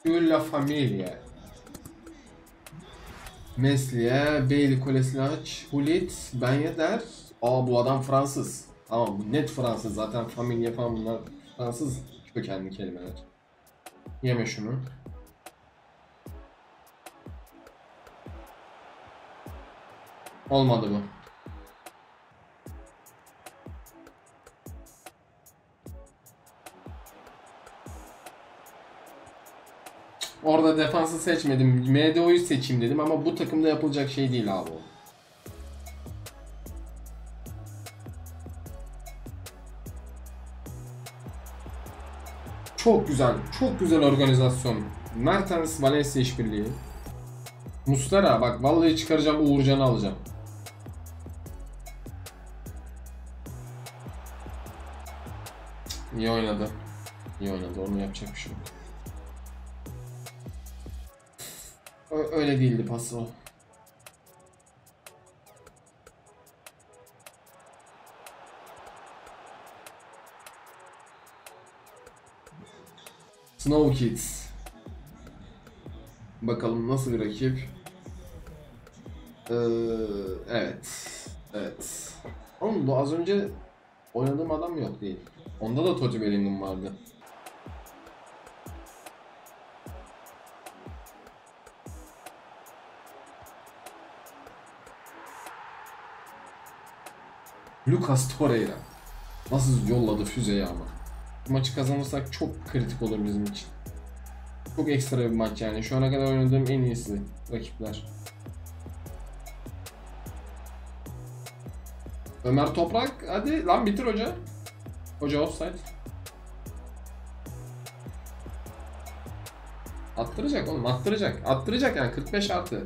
La Familia. Mesliye, Beyli Kulesi'ni aç. Hulit, Ben Yedder. Aa, bu adam Fransız. Tamam, bu net Fransız. Zaten Familia falan bunlar Fransız kökenli kelimeler. Yeme şunu. Olmadı mı? Orada defansı seçmedim. MDO'yu seçeyim dedim ama bu takımda yapılacak şey değil abi o. Çok güzel. Çok güzel organizasyon. Mertens Valencia işbirliği. Muslera bak vallahi çıkaracağım, Uğurcan'ı alacağım. İyi oynadı. İyi oynadı. Onu yapacak bir şey yok. Öyle değildi pası o. Snow Kids. Bakalım nasıl bir rakip. Evet. Evet. Oğlum bu az önce oynadığım adam yok değil. Onda da Totti Bellingham vardı. Lucas Torreira. Nasıl yolladı füzeyi ama. Bu maçı kazanırsak çok kritik olur bizim için. Çok ekstra bir maç yani. Şu ana kadar oynadığım en iyisi rakipler. Ömer Toprak, hadi lan bitir hoca. Hoca offside. Attıracak oğlum, attıracak. Attıracak yani 45 artı.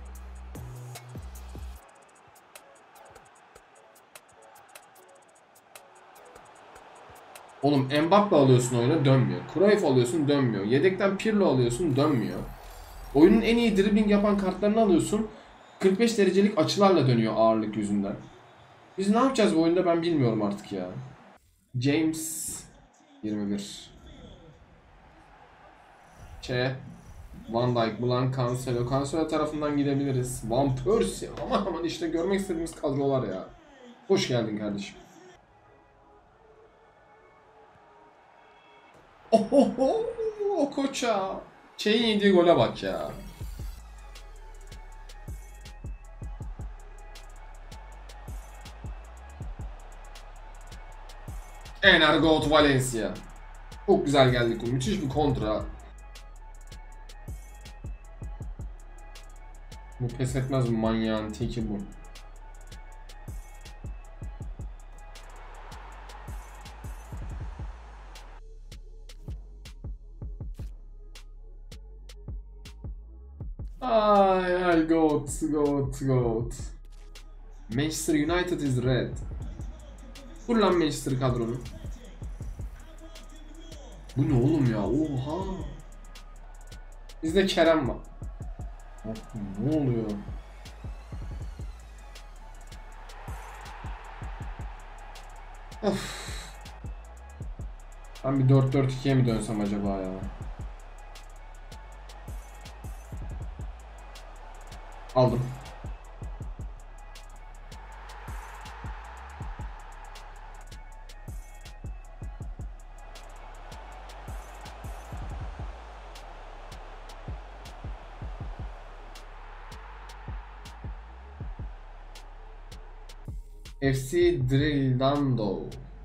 Oğlum Mbappe alıyorsun oyuna dönmüyor. Cruyff alıyorsun dönmüyor. Yedekten Pirlo alıyorsun dönmüyor. Oyunun en iyi dribbling yapan kartlarını alıyorsun. 45 derecelik açılarla dönüyor ağırlık yüzünden. Biz ne yapacağız bu oyunda ben bilmiyorum artık ya. James 21. Van Dijk, Blanc, Cancelo. Cancelo tarafından gidebiliriz. Van Persie. Aman aman işte görmek istediğimiz kadrolar ya. Hoş geldin kardeşim. Ohoho, o koça. Şeyin yediği gole bak ya. Energot Valencia. Çok güzel geldik. Müthiş bir kontra. Bu pes etmez mi manyağın teki bu. Ay ay goat. Manchester United is red. Vur lan Manchester kadronu. Bu ne oğlum ya? Oha. Bizde Kerem var. Ne oluyor? Of. Ben bir 4-4-2'ye mi dönsem acaba ya? Aldım. FC Drillando.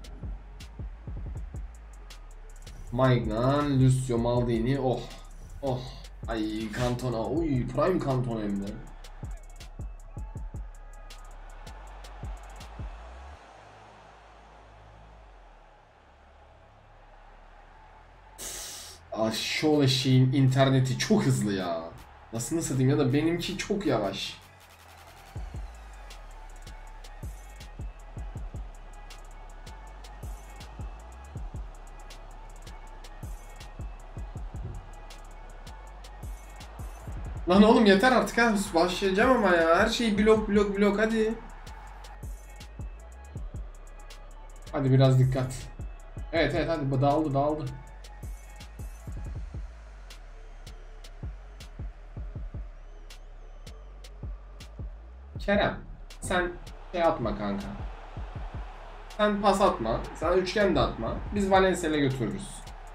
Maignan, Lucio Maldini. Oh. Oh. Ay Cantona. Uy prime Cantona hem de. Şol eşeğin interneti çok hızlı ya. Nasıl diyeyim ya da benimki çok yavaş. Lan oğlum yeter artık ha. Başlayacağım ama ya. Her şey blok hadi. Hadi biraz dikkat. Evet hadi dağıldı. Kerem, sen şey atma kanka. Sen pas atma. Sen üçgen de atma. Biz Valencia'ya götürürüz.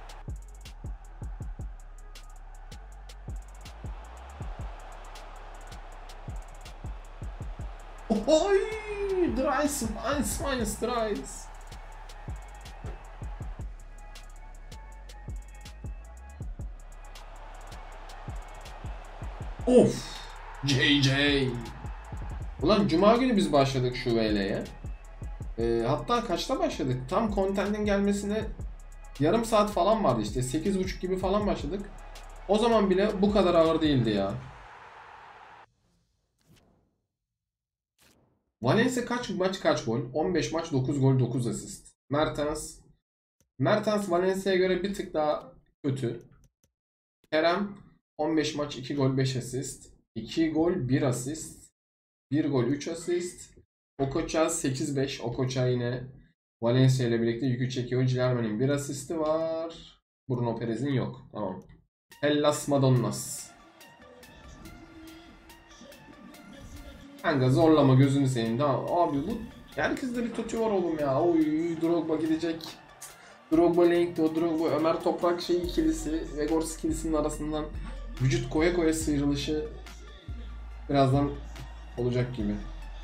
Oy! Dries, Dries, Dries. Of! JJ. Ulan Cuma günü biz başladık şu VL'ye. Hatta kaçta başladık? Tam content'in gelmesine yarım saat falan vardı işte. 8.30 gibi falan başladık. O zaman bile bu kadar ağır değildi ya. Valencia kaç maç kaç gol? 15 maç 9 gol 9 asist. Mertens Valencia'ya göre bir tık daha kötü. Kerem 15 maç 2 gol 5 asist. 2 gol 1 asist. 1 gol 3 asist. Okocha 8-5. Okocha yine Valencia ile birlikte yükü çekiyor. Cilerme'nin 1 asisti var. Bruno Perez'in yok. Tamam. Hellas Madonnas. Kanka zorlama gözünü seveyim. Tamam. Abi bu herkeste bir tutu var oğlum ya. Oy Drogba gidecek. Drogba Link'te Drogba Ömer Toprak şey ikilisi Vegors ikilisinin arasından vücut koya koya sıyrılışı birazdan olacak gibi.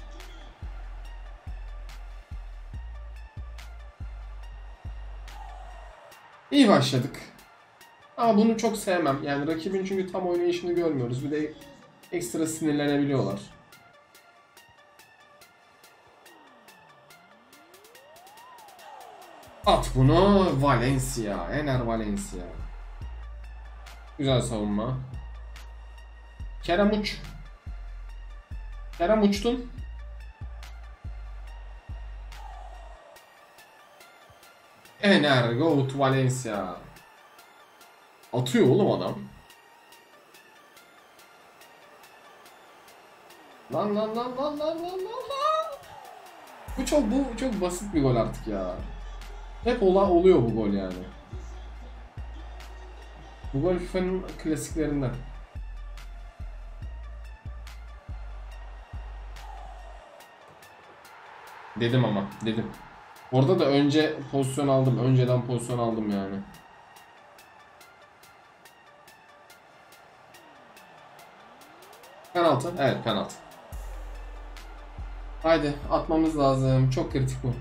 İyi başladık. Ama bunu çok sevmem. Yani rakibin çünkü tam oynayışını görmüyoruz. Bir de ekstra sinirlenebiliyorlar. At bunu Valencia. Ener Valencia. Güzel savunma. Kerem uç. Kerem uçtun. Ener go to Valencia. Atıyor oğlum adam. Lan. Bu çok basit bir gol artık ya. Hep oluyor bu gol yani. Bu gol FIFA'nın klasiklerinden. Dedim ama dedim. Orada da önce pozisyon aldım. Önceden pozisyon aldım yani. Penaltı. Evet penaltı. Haydi atmamız lazım. Çok kritik bu.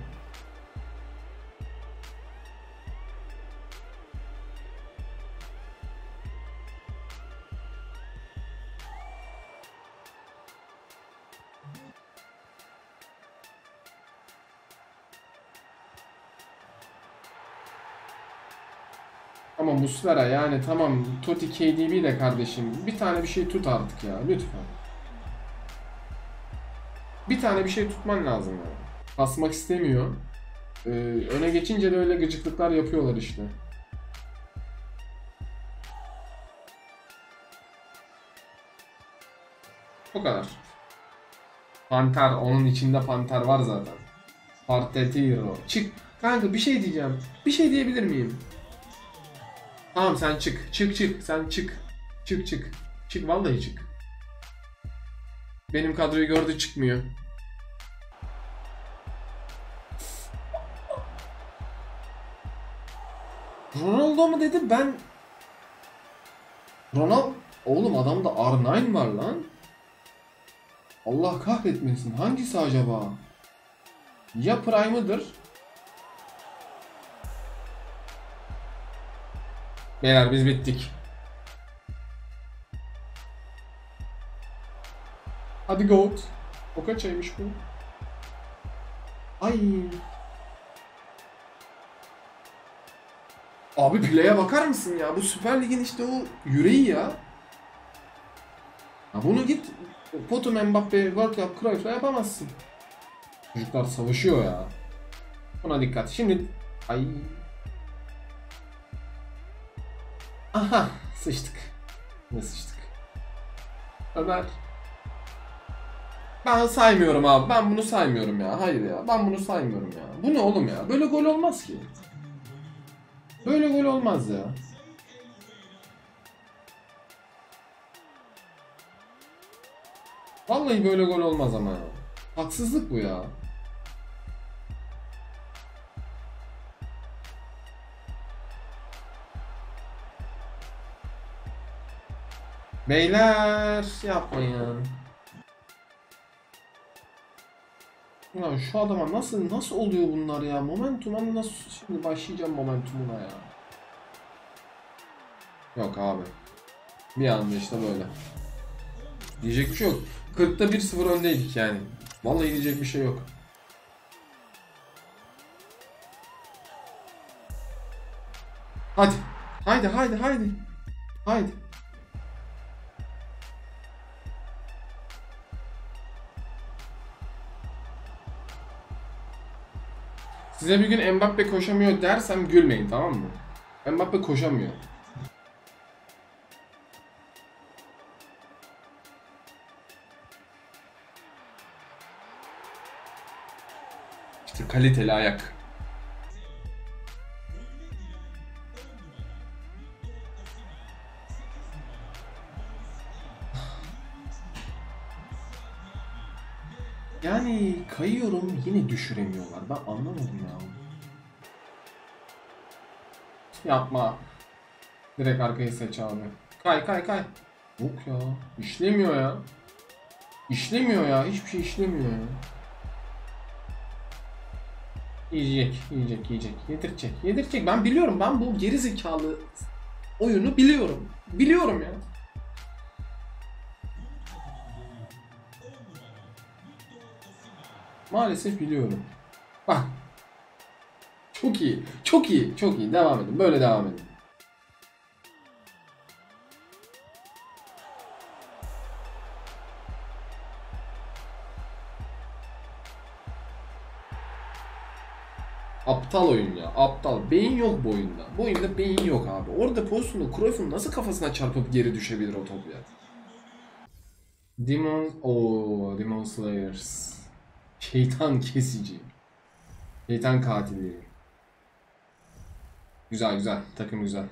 Ama Muslera yani tamam Totti KDB de kardeşim. Bir tane bir şey tut artık ya lütfen. Bir tane bir şey tutman lazım yani. Basmak istemiyor. Öne geçince de öyle gıcıklıklar yapıyorlar işte. O kadar. Panter, onun içinde panter var zaten. Partetiro. Çık. Kanka bir şey diyeceğim. Bir şey diyebilir miyim? Tamam sen çık. Çık. Sen çık. Çık. Çık vallahi çık. Benim kadroyu gördü çıkmıyor. Ronaldo mu dedi ben? Ronaldo. Oğlum adamda R9 var lan. Allah kahretmesin. Hangisi acaba? Ya Prime'ıdır. Beyler biz bittik. Hadi Goat. O kaçaymış bu? Ay. Abi play'e bakar mısın ya? Bu Süper Lig'in işte o yüreği ya. Ya bunu git Potum Mbappe World Cup Cruyff'la yapamazsın. Çocuklar savaşıyor ya. Buna dikkat. Şimdi ay. Aha sıçtık. Ne sıçtık? Ömer. Ben saymıyorum abi. Ben bunu saymıyorum ya. Hayır ya. Ben bunu saymıyorum ya. Bu ne oğlum ya? Böyle gol olmaz ki. Böyle gol olmaz ya. Vallahi böyle gol olmaz ama ya. Haksızlık bu ya. Beyler yapmayın. Ya şu adama nasıl oluyor bunlar ya? Momentum'a nasıl şimdi başlayacağım momentumuna ya? Yok abi. Bir anda işte böyle. Diyecek bir şey yok. 40'ta 1-0 öndeydik yani. Vallahi diyecek bir şey yok. Hadi. Haydi haydi haydi. Haydi. Size bir gün Mbappe koşamıyor dersem gülmeyin, tamam mı? Mbappe koşamıyor. İşte kaliteli ayak. Yani kayıyorum, yine düşüremiyorlar. Ben anlamadım ya. Yapma. Direkt arkayı seç abi. Kay kay kay. Yok ya. İşlemiyor ya. İşlemiyor ya. Hiçbir şey işlemiyor ya. Yiyecek, yiyecek, yiyecek. Yedirecek, yedirecek. Ben biliyorum. Ben bu geri zekalı oyunu biliyorum. Biliyorum ya. Maalesef biliyorum. Bak. Çok iyi. Çok iyi. Çok iyi. Devam edin. Böyle devam edin. Aptal oyun ya. Aptal. Beyin yok bu oyunda. Bu oyunda beyin yok abi. Orada pozisyonda Cruyff'un nasıl kafasına çarpıp geri düşebilir o top ya? Demon Slayers. Şeytan kesici. Şeytan katili. Güzel güzel. Takım güzel.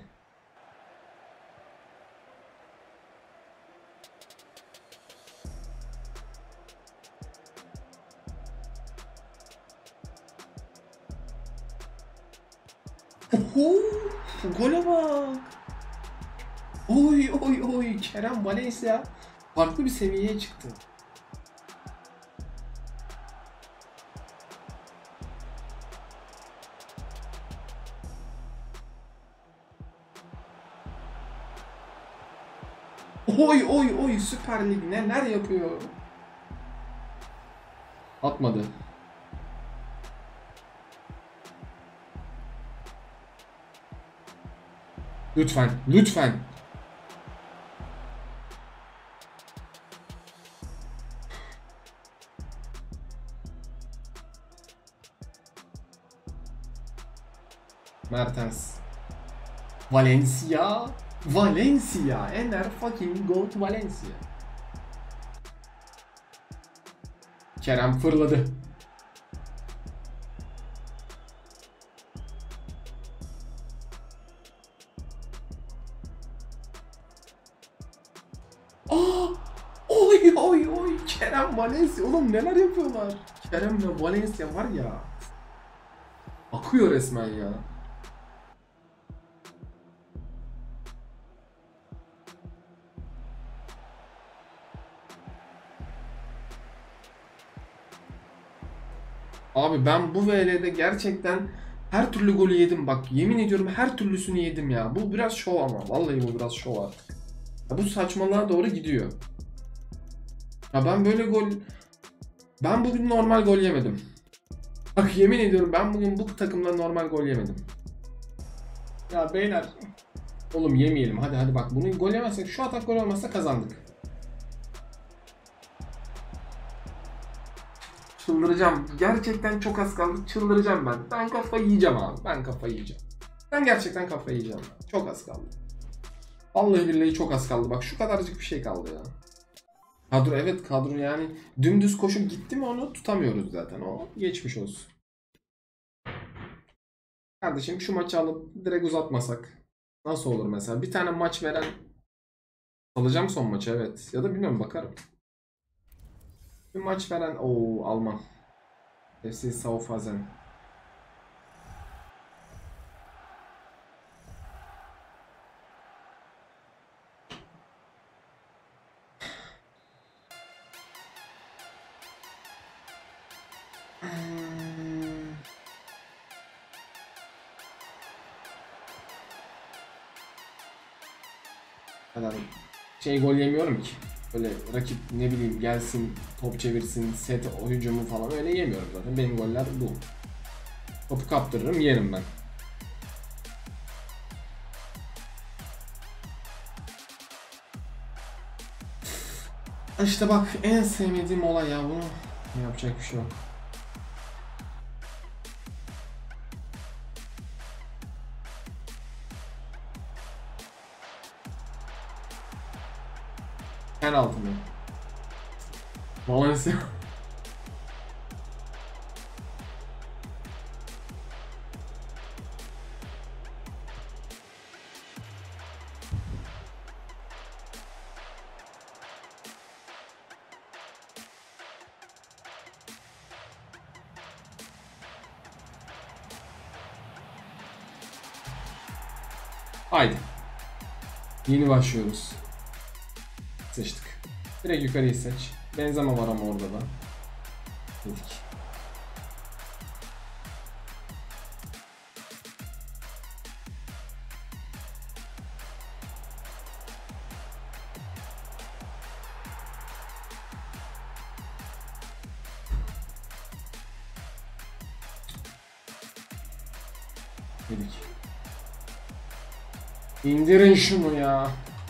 Oho! Gole bak. Oy oy oy. Kerem Valencia farklı bir seviyeye çıktı. Oy oy oy, Süper Lig neler yapıyor. Atmadı. Lütfen, lütfen. Mertens. Valencia. Valencia. Ener fucking go to Valencia. Kerem fırladı. Aa! Oy oy oy. Kerem Valencia. Oğlum neler yapıyorlar. Kerem ve Valencia var ya. Akıyor resmen ya. Abi ben bu VL'de gerçekten her türlü golü yedim bak. Yemin ediyorum her türlüsünü yedim ya. Bu biraz şov ama. Vallahi bu biraz şov artık. Ya bu saçmalığa doğru gidiyor. Ya ben böyle gol... Ben bugün normal gol yemedim. Bak yemin ediyorum ben bugün bu takımda normal gol yemedim. Ya beyler. Oğlum yemeyelim, hadi hadi bak bunu gol yemezsek, şu atak gol olmazsa kazandık. Çıldıracağım. Gerçekten çok az kaldı. Çıldıracağım ben. Ben kafayı yiyeceğim abi. Ben kafayı yiyeceğim. Ben gerçekten kafayı yiyeceğim. Çok az kaldı. Vallahi billahi çok az kaldı. Bak şu kadarcık bir şey kaldı ya. Kadro, evet kadro yani dümdüz koşup gitti mi onu tutamıyoruz zaten. O geçmiş olsun. Kardeşim şu maçı alıp direkt uzatmasak nasıl olur mesela? Bir tane maç veren alacağım son maçı, evet. Ya da bilmiyorum, bakarım. Bir maç veren Alman. FC Schaffhausen. kadar gol yemiyorum ki. Böyle rakip ne bileyim gelsin, top çevirsin, set hücumu falan öyle yemiyorum zaten. Benim goller bu. Topu kaptırırım, yerim ben. İşte bak en sevmediğim olay ya bunu. Yapacak bir şey yok. Penaltı mı? Valencia. Haydi. Yeni başlıyoruz. Seçtik. Direkt yukarıyı seç. Benzema var ama orada da. Dedik. Dedik. İndirin şunu ya.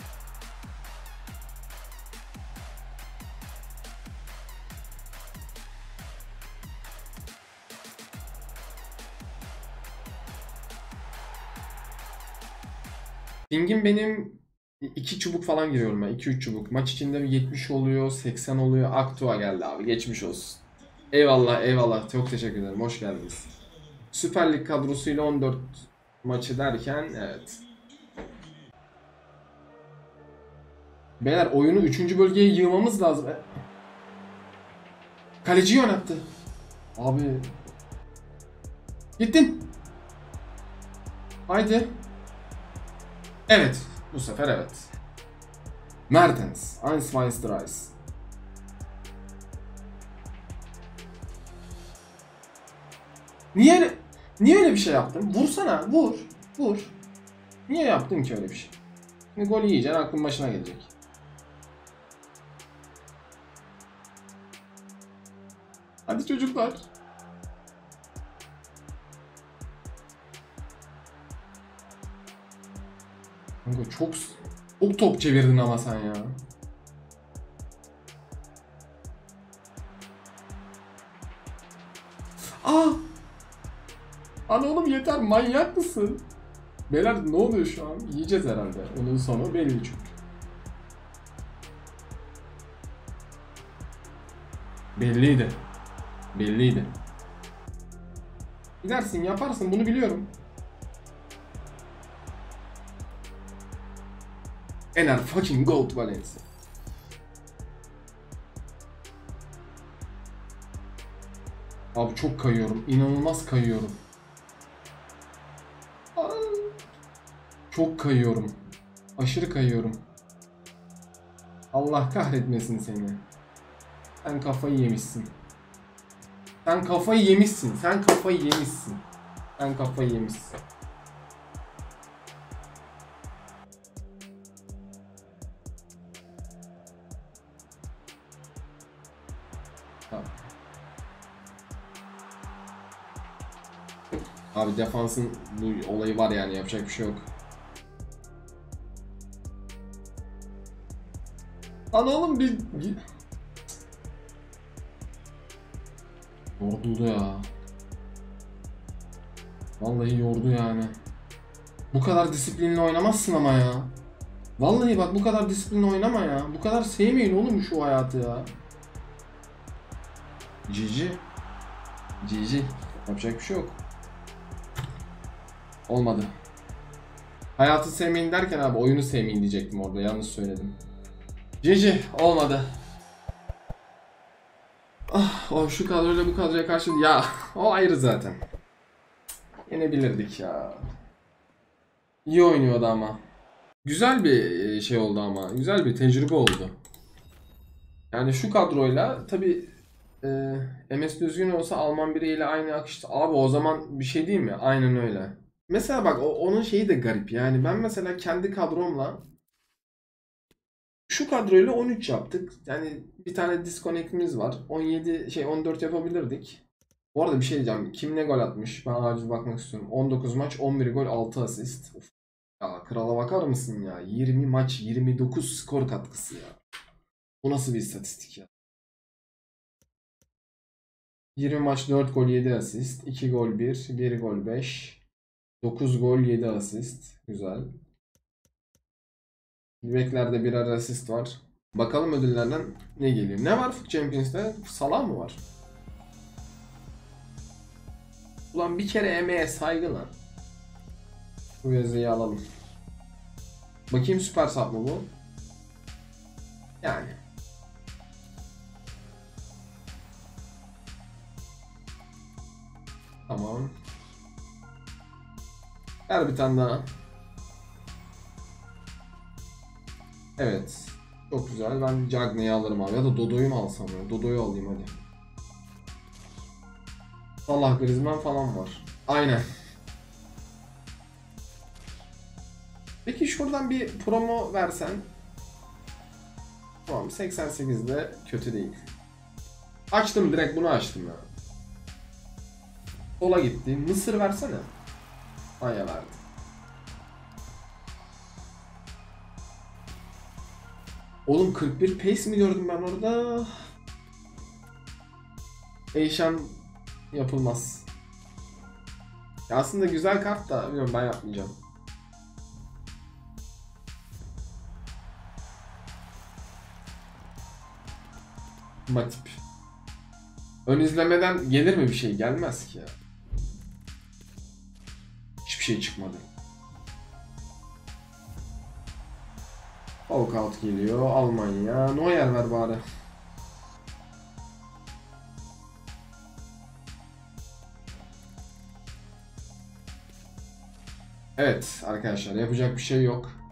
Ping'im benim 2 çubuk falan giriyorum ben. 2-3 çubuk. Maç içinde 70 oluyor, 80 oluyor. Aktua geldi abi. Geçmiş olsun. Eyvallah eyvallah. Çok teşekkür ederim. Hoş geldiniz. Süper Lig kadrosuyla 14 maçı derken evet. Beyler oyunu 3. bölgeye yığmamız lazım. Kaleci yönetti. Abi. Gittin. Haydi. Evet. Bu sefer evet. Mertens. 1-2-3. Niye öyle bir şey yaptın? Vursana. Vur. Vur. Niye yaptın ki öyle bir şey? Şimdi gol yiyeceksin. Aklın başına gelecek. Hadi çocuklar. Kanka çok top çevirdin ama sen ya. Aa! Ana oğlum yeter, manyak mısın? Beyler ne oluyor şu an? Yiyeceğiz herhalde. Onun sonu belli çünkü. Belliydi. Belliydi. Gidersin, yaparsın, bunu biliyorum. Ener fucking gold Valencia. Abi çok kayıyorum. İnanılmaz kayıyorum. Aa, çok kayıyorum. Aşırı kayıyorum. Allah kahretmesin seni. Sen kafayı yemişsin. Sen kafayı yemişsin. Sen kafayı yemişsin. Sen kafayı yemişsin. Tamam. Abi defansın bu olayı var yani, yapacak bir şey yok. Lan oğlum bir... Yordu ya. Vallahi yordu yani. Bu kadar disiplinli oynamazsın ama ya. Vallahi bak bu kadar disiplinli oynama ya. Bu kadar sevmeyin oğlum şu hayatı ya. GG. GG. Yapacak bir şey yok. Olmadı. Hayatı sevmeyin derken abi oyunu sevmeyin diyecektim orada. Yanlış söyledim. GG. Olmadı. Ah, o şu kadroyla bu kadroya karşı ya o ayrı zaten. Yenebilirdik ya. İyi oynuyordu ama. Güzel bir şey oldu ama. Güzel bir tecrübe oldu. Yani şu kadroyla tabi MS Düzgün olsa Alman biriyle aynı akışta. Abi o zaman bir şey değil mi? Aynen öyle. Mesela bak onun şeyi de garip. Yani ben mesela kendi kadromla şu kadroyla 13 yaptık. Yani bir tane disconnect'imiz var. 17 şey 14 yapabilirdik. Bu arada bir şey diyeceğim. Kim ne gol atmış? Ben acil bakmak istiyorum. 19 maç, 11 gol, 6 asist. Of. Ya krala bakar mısın ya? 20 maç, 29 skor katkısı ya. Bu nasıl bir istatistik ya? 20 maç 4 gol 7 asist. 2 gol 1 gol 5. 9 gol 7 asist. Güzel. Beklerde birer asist var. Bakalım ödüllerden ne geliyor? Ne var Foot Champions'te? Salah mı var? Ulan bir kere emeğe saygı lan. Bu yazıyı alalım. Bakayım süper sap mı bu? Yani. Tamam. Ver bir tane daha. Evet. Çok güzel. Ben Cagney'i alırım abi. Ya da Dodo'yu mu alsam ya? Dodo'yu alayım hadi. Salah, Griezmann falan var. Aynen. Peki şuradan bir promo versen. Tamam 88'de kötü değil. Açtım direkt bunu açtım ya. Sola gitti. Mısır versene. Aya verdi. Oğlum 41 pace mi gördüm ben orada? Eyşan yapılmaz. Ya aslında güzel kart da bilmiyorum ben yapmayacağım. Matip. Ön izlemeden gelir mi bir şey? Gelmez ki ya. Hiçbir şey çıkmadı. Walkout geliyor. Almanya. Neuer ver bari. Evet arkadaşlar yapacak bir şey yok.